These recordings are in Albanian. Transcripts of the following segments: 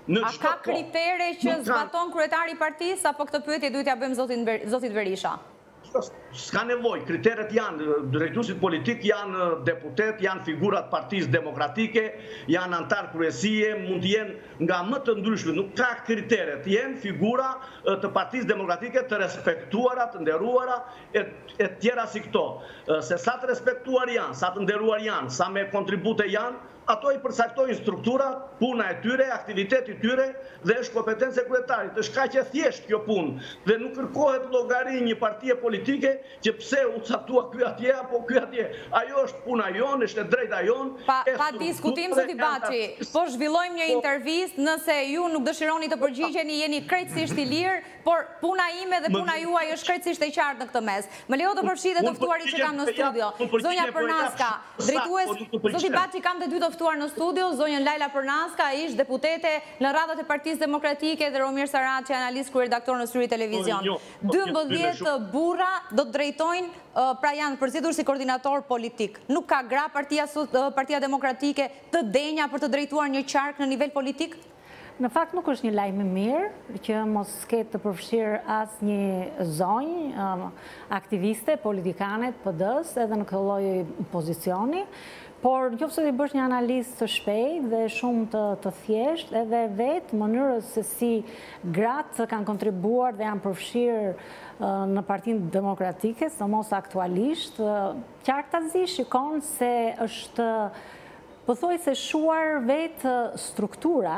A ka kritere që zbaton kryetari i partisë, apo këtë pyetje duhet ja bëjmë zotit Berisha? S'ka nevoj, kriteret janë, drejtuesit politik janë deputet, janë figurat partisë demokratike, janë antar kryesie, mund të jenë nga më të ndryshme, nuk ka kriteret, jenë figura të partisë demokratike të respektuara, të nderuara, e tjera si këto. Se sa të respektuar janë, sa të nderuar janë, sa me kontribute janë, ato i përcaktojnë struktura, puna e tyre, aktiviteti tyre dhe është kompetencë e kryetarit. Është kaq e thjeshtë kjo punë dhe nuk kërkohet llogari një partie politike që pse u caktua ky atje apo ky atje. Ajo është puna jonë, është e drejta jonë. Pa diskutim zoti Baçi, po zhvillojmë një intervistë, nëse ju nuk dëshironi të përgjigjeni, jeni krejtësisht i lirë, por puna ime dhe puna juaj është krejtësisht e qartë në këtë mes. Më lejo të përfshihet të ftuarit që kam në studio. Zonja Përnaska, drejtues, zoti Baçi kam të dy të ftuar në studio, zonjën Lajla Përnaska, ish deputete në radhat e Partisë Demokratike dhe Romir Saraçi, analist kryeredaktor në Syri Televizion. 12 burra do të drejtojnë, pra janë përzgjedhur si koordinator politik. Nuk ka gra Partia Demokratike të denja për të drejtuar një qark në nivel politik? Në fakt nuk është një lajm i mirë që mos ketë të përfshirë as një zonjë aktiviste, politikane të PD-s edhe në këtë lloj pozicioni. Por nëse ti bësh një analizë të shpejtë dhe shumë të thjeshtë, edhe vetë mënyrës se si gratë kanë kontribuar dhe janë përfshirë në Partinë Demokratike, sidomos aktualisht, qartazi shikon se është pothuajse shuar vetë struktura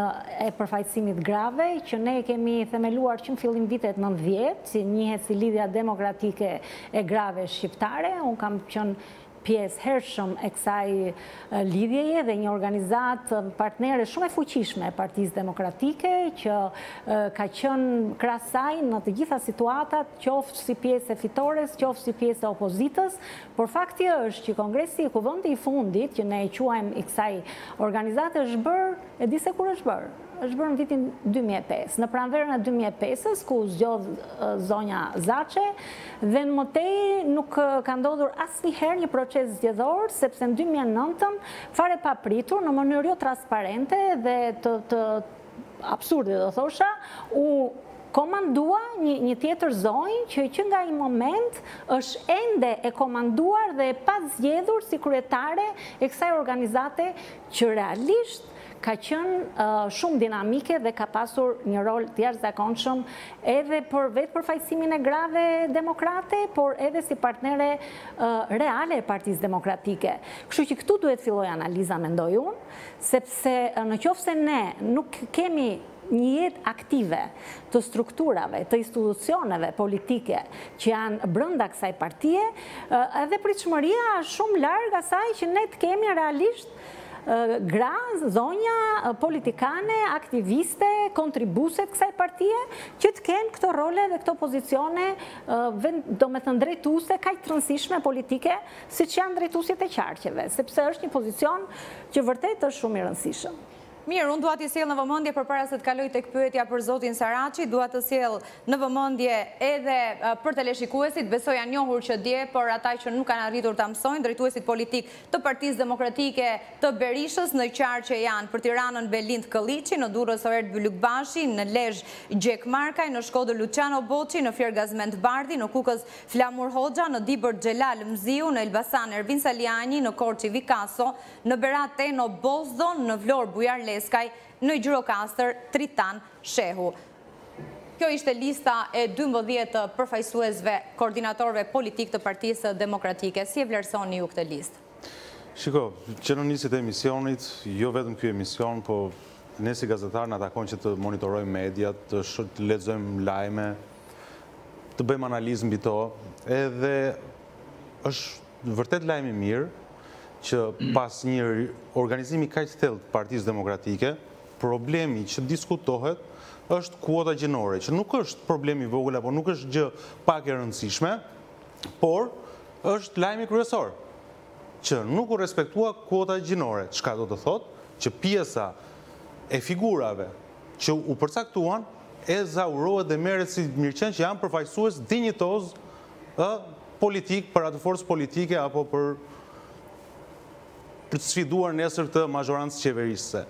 e përfaqësimit grave që ne kemi themeluar që në fillim vitet 90, si njihet si Lidhja Demokratike e Grave Shqiptare. Unë kam qenë pjesë hershëm e kësaj lidhjeje dhe një organizat partnere shumë e fuqishme e Partisë Demokratike që ka qenë krahas saj në të gjitha situatat, qoftë si pjesë e fitores, qoftë si pjesë e opozitës, por fakti është që Kongresi i Kuvendit i fundit, që ne e quajmë i kësaj organizate, është bërë, e di se kur është bërë? Është bërë në vitin 2005, në pranverën e 2005-ës, ku zgjodh zonja Zaçe, dhe në mëtej nuk ka ndodhur asnjëherë një proces zgjedhor, sepse në 2009-ën, fare pa pritur, në mënyrë jo transparente dhe të absurde, do thosha, u komandua një tjetër zonjë që nga i moment është ende e komanduar dhe e pa zgjedhur si kryetare e kësaj organizate që realisht ka qenë shumë dinamike dhe ka pasur një rol të jashtëzakonshëm edhe për vetë përfaqësimin e grave demokrate, por edhe si partnere reale e Partisë Demokratike. Kështu që këtu duhet filloj analiza, mendoj unë, sepse në qoftë se ne nuk kemi një jetë aktive të strukturave, të institucioneve politike që janë brenda kësaj partie, edhe pritshmëria është shumë larg asaj që ne të kemi realisht gra, zonja, politikane, aktiviste, kontribuese të kësaj partie, që të kenë këto role dhe këto pozicione, do me të drejtuese kaq të rëndësishme politike, siç janë drejtuesit e qarqeve, sepse është një pozicion që vërtet është shumë i rëndësishëm. Mirë, unë dua t'i sjell në vëmendje përpara se të kaloj tek pyetja për zotin Saraçi, dua të sjell në vëmendje edhe për teleshikuesit, besoj janë njohur që dje, por ata që nuk kanë arritur ta mësojnë, drejtuesit politik të Partisë Demokratike të Berishës në qarqe janë për Tiranën Belind Kolliçi, në Durrës Orert Bylykbashi, në Lezhë Gjek Markaj, në Shkodër Luciano Boçi, në Fier Gazmend Bardhi, në Kukës Flamur Hoxha, në Dibër Xhelal Mziu, në Elbasan Ervin Saliani, në Korçi Vikaso, në Berat Teno Bozdo, në Vlorë Bujar Leskaj, në Gjirokastër Tritan Shehu. Kjo ishte lista e 12 përfaqësuesve koordinatorëve politik të Partisë Demokratike. Si e vlerësoni ju këtë listë? Shiko, që në nisjet e emisionit, jo vetëm ky emision, po ne si gazetar na takon që të monitorojmë mediat, të lexojmë lajme, të bëjmë analizë mbi to, edhe është vërtet lajm i mirë që pas një organizimi kaq të thellë të Partisë Demokratike, problemi që diskutohet është kuota gjinore, që nuk është problem i vogël apo nuk është gjë pak e rëndësishme, por është lajmi kryesor, që nuk u respektua kuota gjinore. Çka do të thotë që pjesa e figurave që u përcaktuan e zaurohet dhe merret si mirëqenë që janë përfaqësues dinjitoz politik për atë forcë politike apo për të sfiduar nesër këtë mazhorancë qeverisëse.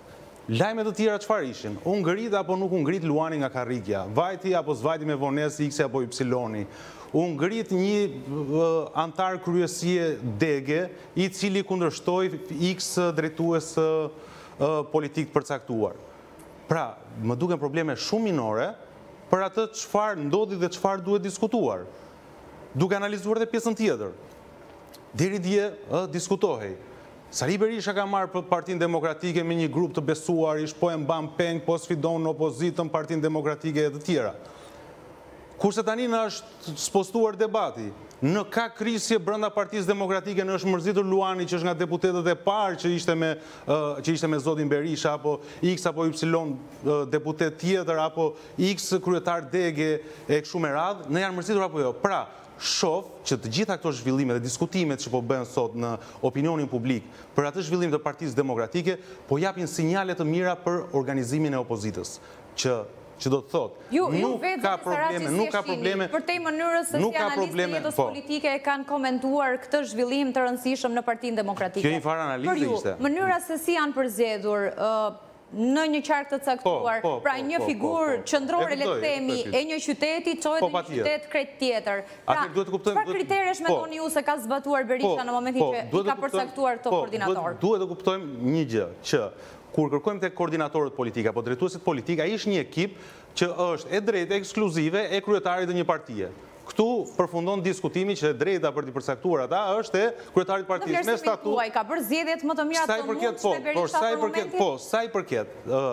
Lajmet të tjera çfarë ishin? U ngrit apo nuk u ngrit luani nga karrikja? Vajti apo zvajti me vonesë X apo Y? U ngrit një antar kryesie dege i cili kundërshtoi X drejtues politik përcaktuar. Pra, më duken probleme shumë minore për atë çfarë ndodhi dhe çfarë duhet diskutuar. Duke analizuar edhe pjesën tjetër. Deri dje diskutohej. Sali Berisha ka marrë për Partinë Demokratike me një grup të besuarish, po e mban peng, po sfidon në opozitën, Partinë Demokratike e të tjera. Kurse tani në është spostuar debati, në ka krisje brenda Partisë Demokratike, në është mërzitur Luani që është nga deputetët e parë që ishte me zotin Berisha, apo X apo Y deputet tjetër, apo X kryetar dege e kështu me radhë, në janë mërzitur apo jo. Pra, shoh që të gjitha këto zhvillime dhe diskutimet që po bëhen sot në opinionin publik për atë zhvillim të Partisë Demokratike, po japin sinjale të mira për organizimin e opozitës, që do të thotë, nuk ka probleme, për te mënyrës se si analistë e jetës politike e kanë komentuar këtë zhvillim të rëndësishëm në Partinë Demokratike. Kjo një farë analizë ishte. Mënyra se si janë përzgjedhur në një qark të caktuar, pra një figurë qëndrore, le të themi, e një qyteti, çohet në një qytet krejt tjetër. Pra, çfarë kriteresh mendoni ju se ka zbatuar Berisha në momentin që i ka përcaktuar këto koordinator? Duhet të kuptojmë një gjë, që kur kërkojmë tek koordinatorët politik apo drejtuesit politik, ai është një ekip që është e drejtë ekskluzive e kryetarit të një partie. Këtu përfundon diskutimi që e drejta për t'i përcaktuar ata është e kryetarit partisë me statut. Ka bërë zgjedhjet më të mira të mundshme Berisha për momentin? Po, sa i përket,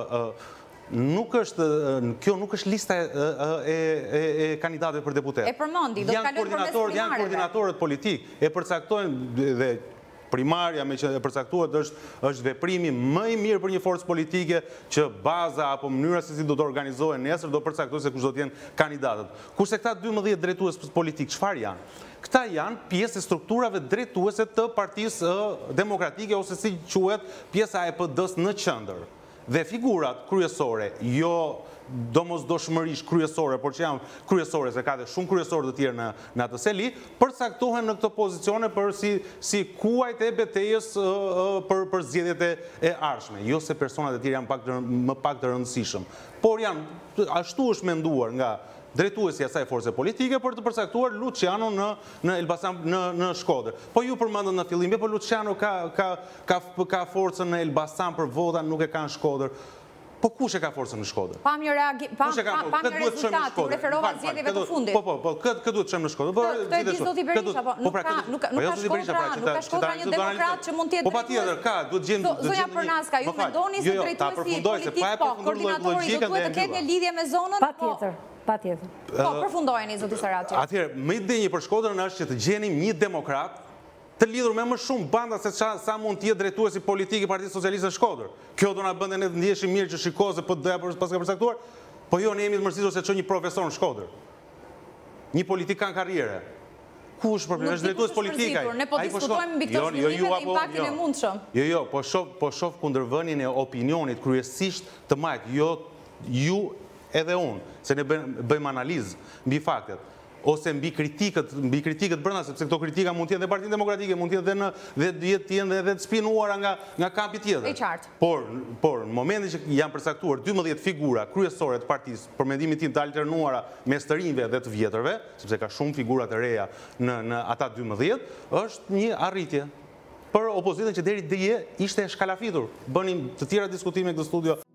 kjo nuk është lista e kandidatëve për deputet. E përmendi, do të kalojmë përmes primarëve. Janë koordinatorët politik, e përcaktojnë dhe primarja me që e përcaktuar është veprimi më i mirë për një forcë politike që baza apo mënyra se si do të organizohen nesër do përcaktojë se kush do të jenë kandidatët. Kurse këta 12 drejtues politik, çfarë janë? Këta janë pjesë e strukturave drejtuese të Partisë Demokratike ose si quhet pjesa e PD-s në qendër. Dhe figurat kryesore, jo domosdoshmërisht kryesore, por që janë kryesore, se ka dhe shumë kryesorë të tjerë në atë seli, përcaktohen në këto pozicione për si kuajt e betejës për zgjedhjet e ardhshme. Jo se personat e tjerë janë më pak të rëndësishëm, por janë ashtu është menduar nga drejtuesi asaj force politike për të përcaktuar Luciano në Elbasan në Shkodër. Po ju përmendën në fillim, po Luciano ka forcën në Elbasan për vota, nuk e ka në Shkodër. Po kush e ka forcën në Shkodër? Pam një rezultat, u referova zgjedhjeve të fundit. Po, këtë duhet të çojmë në Shkodër. Këtë e di zoti Berisha, po nuk ka Shkodra një demokrat që mund të jetë. Po patjetër, ka, duhet gjejmë. Zonja Përnaska, ju mendoni se drejtuesi politik, po, koordinatori do duhet të ketë një lidhje me zonën? Patjetër. Po, përfundojeni zoti Saraçi. Atëherë, më i denjë për Shkodrën është që të gjenim një demokrat të lidhur me më shumë banda se sa mund të jetë drejtuesi politik i Partisë Socialiste në Shkodër. Kjo do na bënte ne të ndjeshim mirë që shikoze po doja pas ka përcaktuar, po jo ne jemi të mërzitur se çon një profesor në Shkodër. Një politikan karriere. Ku është problemi? Është drejtues politik ai. Ne po diskutojmë mbi këtë zhvillim dhe impaktin e mundshëm. Jo, po shoh kundërvënien e opinionit kryesisht të majt, jo ju edhe unë, se ne bëjmë analizë mbi faktet. Ose mbi kritikët brenda, sepse këto kritika mund të jenë dhe Partinë Demokratike, mund të jenë dhe të spinuara nga kampi tjetër. E qartë. Por në momentin që janë përcaktuar 12 figura kryesore të partisë, për mendimin tim të alternuara mes të rinjve dhe të vjetërve, sepse ka shumë figura të reja në ata 12, është një arritje për opozitën që deri dje ishte shkalafitur. Bënim të tjera diskutime në këtë studio.